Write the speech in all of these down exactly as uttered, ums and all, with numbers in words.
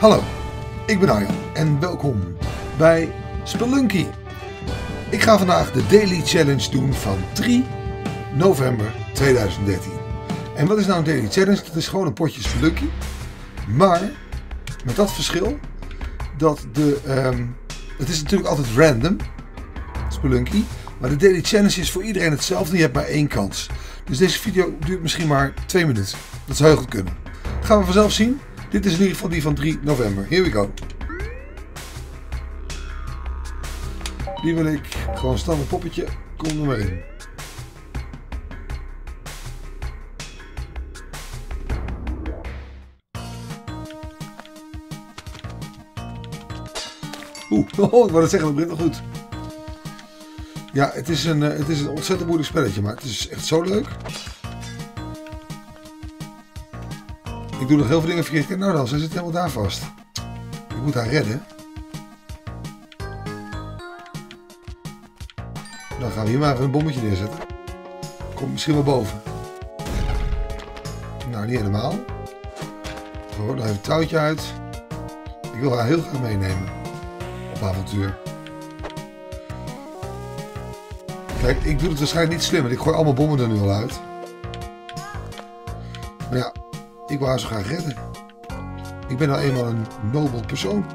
Hallo, ik ben Arjan en welkom bij Spelunky. Ik ga vandaag de Daily Challenge doen van drie november tweeduizend dertien. En wat is nou een Daily Challenge? Dat is gewoon een potje Spelunky. Maar met dat verschil dat de... Um, het is natuurlijk altijd random, Spelunky. Maar de Daily Challenge is voor iedereen hetzelfde. Je hebt maar één kans. Dus deze video duurt misschien maar twee minuten. Dat zou heel goed kunnen. Gaan we vanzelf zien. Dit is in ieder geval die van drie november. Here we go. Die wil ik. Gewoon standaard poppetje. Kom er maar in. Oeh, oh, ik wou het zeggen, dat begint wel goed. Ja, het is, een, het is een ontzettend moeilijk spelletje, maar het is echt zo leuk. Ik doe nog heel veel dingen verkeerd. Kijk nou dan, zij zit helemaal daar vast. Ik moet haar redden. Dan gaan we hier maar even een bommetje neerzetten. Komt misschien wel boven. Nou, niet helemaal. Gewoon nog even het touwtje uit. Ik wil haar heel graag meenemen. Op avontuur. Kijk, ik doe het waarschijnlijk niet slim, want ik gooi allemaal bommen er nu al uit. Maar ja, ik wil haar zo graag redden. Ik ben nou eenmaal een nobel persoon.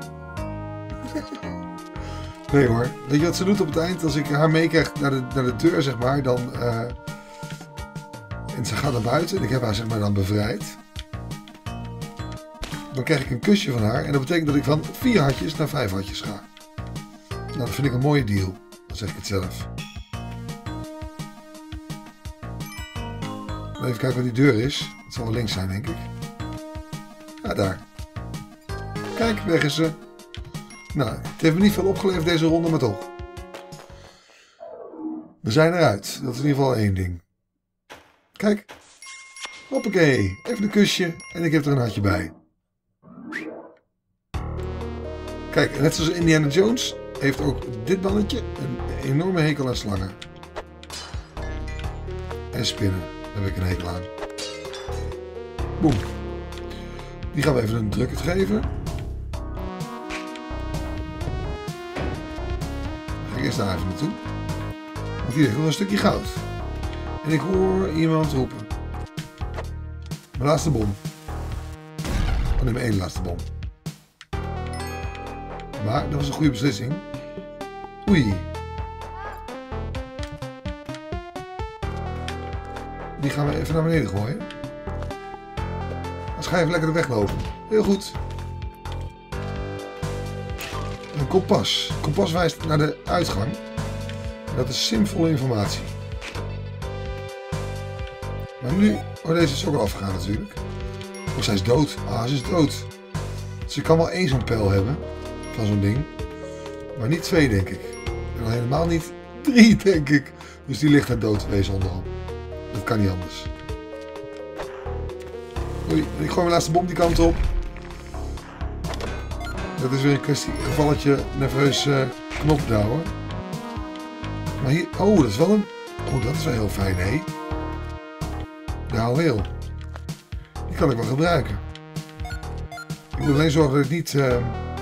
Nee hoor. Weet je wat ze doet op het eind? Als ik haar meekrijg naar de, naar de deur, zeg maar, dan... Uh, en ze gaat naar buiten en ik heb haar, zeg maar, dan bevrijd. Dan krijg ik een kusje van haar en dat betekent dat ik van vier hartjes naar vijf hartjes ga. Nou, dat vind ik een mooie deal. Dan zeg ik het zelf. Even kijken waar die deur is. Het zal wel links zijn, denk ik. Ja, daar. Kijk, weg is ze. Nou, het heeft me niet veel opgeleverd deze ronde, maar toch. We zijn eruit. Dat is in ieder geval één ding. Kijk. Hoppakee. Even een kusje. En ik heb er een hartje bij. Kijk, net zoals Indiana Jones heeft ook dit mannetje een enorme hekel aan slangen. En spinnen. Daar heb ik een hekel aan. Boem. Die gaan we even een drukker geven. Ga ik eerst daar even naartoe. Want hier ligt nog een stukje goud. En ik hoor iemand roepen. Mijn laatste bom. Oh nee, mijn ene laatste bom. Maar dat was een goede beslissing. Oei. Die gaan we even naar beneden gooien. Dan ga je even lekker de weg lopen. Heel goed. Een kompas. Een kompas wijst naar de uitgang. Dat is zinvolle informatie. Maar nu... Oh, deze is ook al afgegaan natuurlijk. Oh, zij is dood. Ah, ze is dood. Ze kan wel één zo'n pijl hebben. Van zo'n ding. Maar niet twee, denk ik. En al helemaal niet drie, denk ik. Dus die ligt daar dood te wezen onderal. Dat kan niet anders. Oei, ik gooi mijn laatste bom die kant op. Dat is weer een kwestie, een gevalletje nerveus uh, knop hoor. Maar hier, oh dat is wel een, oh dat is wel heel fijn hé. De houweel. Die kan ik wel gebruiken. Ik moet alleen zorgen dat ik niet uh,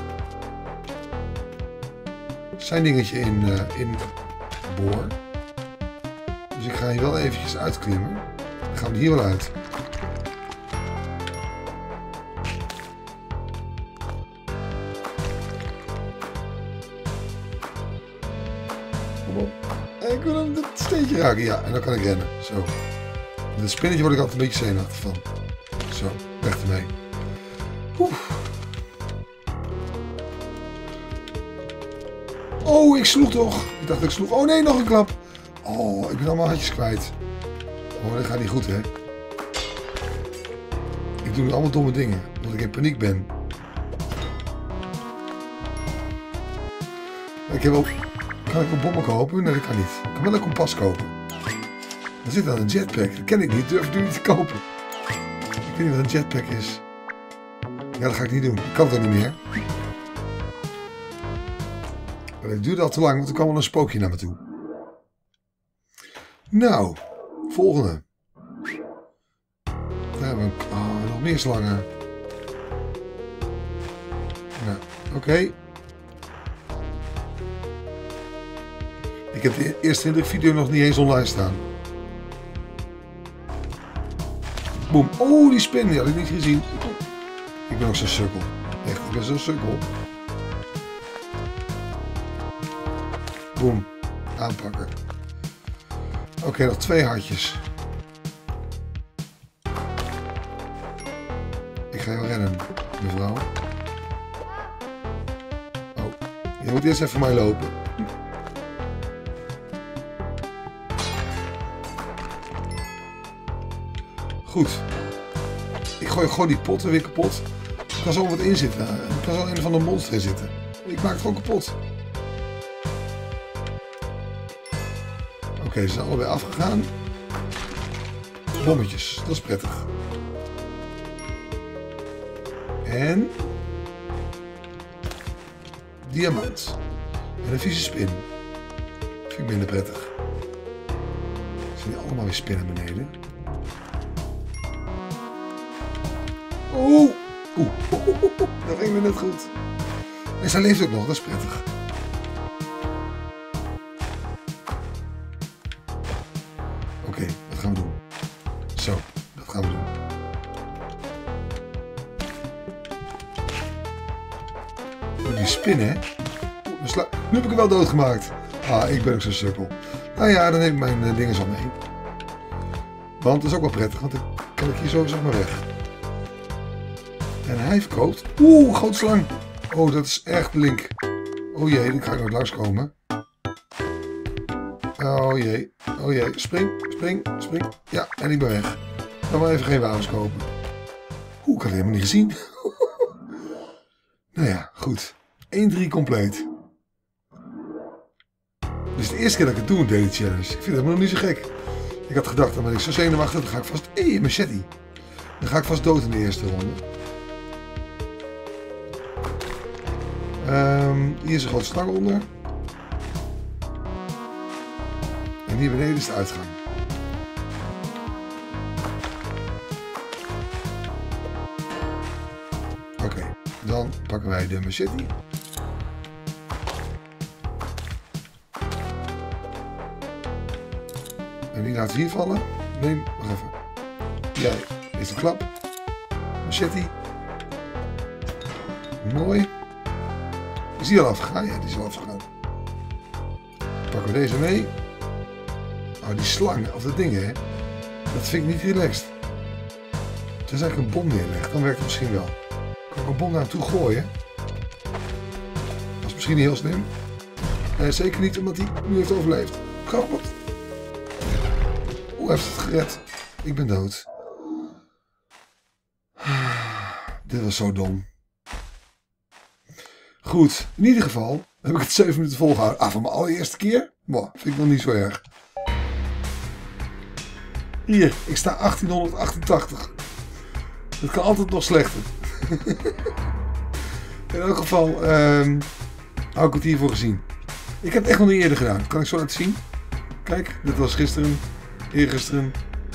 zijn dingetje in, uh, in boor. Dus ik ga hier wel eventjes uitklimmen. Dan gaan we hier wel uit. Kom op. Ik wil hem het steentje raken. Ja, en dan kan ik rennen. Zo. Met het spinnetje word ik altijd een beetje zenuwachtig van. Zo, weg ermee. Oeh. Oh, ik sloeg toch. Ik dacht ik sloeg. Oh nee, nog een klap. Oh, ik ben allemaal hartjes kwijt. Oh, dat gaat niet goed, hè. Ik doe nu allemaal domme dingen, omdat ik in paniek ben. Ik heb ook... Kan ik wel bommen kopen? Nee, dat kan niet. Ik kan wel een kompas kopen. Er zit dan een jetpack. Dat ken ik niet. Durf ik nu niet te kopen. Ik weet niet wat een jetpack is. Ja, dat ga ik niet doen. Ik kan het ook niet meer. Maar het duurde al te lang, want er kwam wel een spookje naar me toe. Nou, volgende. Daar hebben we een, oh, nog meer slangen. Nou, oké. Okay. Ik heb de eerste indruk video nog niet eens online staan. Boom. Oh, die spin, die had ik niet gezien. Ik ben ook zo'n sukkel. Echt, ik ben zo'n sukkel. Boom. Aanpakken. Oké, okay, nog twee hartjes. Ik ga jou rennen, mevrouw. Oh, je moet eerst even voor mij lopen. Goed. Ik gooi gewoon die potten weer kapot. Er kan zo wat in zitten. Er kan zo een van de monster in zitten. Ik maak het gewoon kapot. Oké, okay, ze zijn allebei afgegaan. Bommetjes, dat is prettig. En... diamant. En een vieze spin. Vind ik minder prettig. Zien die allemaal weer spinnen beneden. Oeh, oeh, oeh, oeh, oeh, dat ging weer net goed. En zij leeft ook nog, dat is prettig. Oké, okay, wat gaan we doen? Zo, dat gaan we doen. Oh, die spinnen, hè? Oeh, nu heb ik hem wel doodgemaakt. Ah, ik ben ook zo'n sukkel. Nou ja, dan neem ik mijn uh, dingen zo mee. Want dat is ook wel prettig, want dan kan ik hier zo zeg maar weg. En hij verkoopt. Oeh, grote slang. Oh, dat is echt link. Oh jee, dan ga ik nooit langskomen. Oh jee, oh jee. Spring, spring, spring. Ja, en ik ben weg. Dan maar even geen wapens kopen. Oeh, ik had het helemaal niet gezien. Nou ja, goed. één drie compleet. Dit is de eerste keer dat ik het doe, een daily challenge. Ik vind het helemaal nog niet zo gek. Ik had gedacht, dan ben ik zo zenuwachtig, dan ga ik vast... Hé, hey, machete. Dan ga ik vast dood in de eerste ronde. Um, hier is een grote slang onder. En hier beneden is de uitgang. Oké, okay, dan pakken wij de machete. En die laten we hier vallen. Nee, wacht even. Jij is de klap. Machete. Mooi. Is die al afgegaan? Ja, die is al afgegaan. Pakken we deze mee. Oh, die slangen, of dat ding, hè. Dat vind ik niet relaxed. Als ik een bom neerleg, dan werkt het misschien wel. Kan ik een bom naar hem toe gooien? Dat is misschien niet heel slim. Nee, zeker niet omdat hij nu heeft overleefd. Grappig. Hoe heeft het gered? Ik ben dood. Dit was zo dom. Goed, in ieder geval heb ik het zeven minuten volgehouden. Ah, van mijn allereerste keer? Boah, vind ik nog niet zo erg. Hier, ik sta achttienhonderdachtentachtig. Het kan altijd nog slechter. In elk geval um, hou ik het hiervoor gezien. Ik heb het echt nog niet eerder gedaan. Kan ik zo laten zien? Kijk, dit was gisteren. Eergisteren.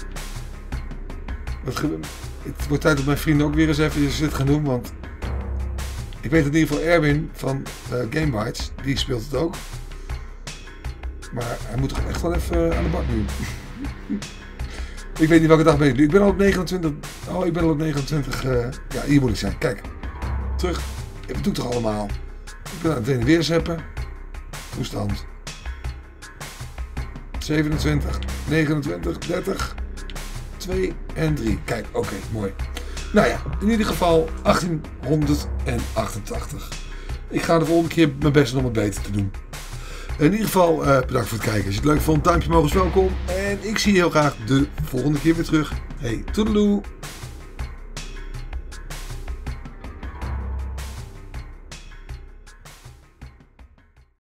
Het wordt tijd dat mijn vrienden ook weer eens even dit gaan doen, want ik weet in ieder geval Erwin van uh, Gamebytes, die speelt het ook. Maar hij moet toch echt wel even aan de bak nu. Ik weet niet welke dag ben ik nu. Ik ben al op negenentwintig. Oh, ik ben al op negenentwintig. Uh, ja, hier moet ik zijn. Kijk. Terug. Wat doe ik toch allemaal? Ik ben aan het heen en weer zeppen. Toestand. zevenentwintig, negenentwintig, dertig, twee en drie. Kijk, oké, okay, mooi. Nou ja, in ieder geval achttienhonderdachtentachtig. Ik ga de volgende keer mijn best doen om het beter te doen. In ieder geval uh, bedankt voor het kijken. Als je het leuk vond, duimpje omhoog is welkom. En ik zie je heel graag de volgende keer weer terug. Hey, toedeloe!